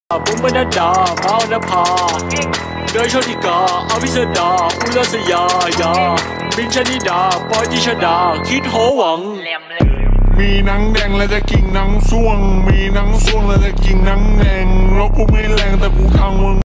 บุ้มบรรดามาวนภาโดยโชติกาอภิสดาอุลสยายาบินชนิดาปอยติชดาคิดโหวังมีหนังแดงแล้วจะกินหนังส่วงมีหนังส่วงแล้วจะกินหนังแดงแล้วกูไม่แรงแต่กูทางมึง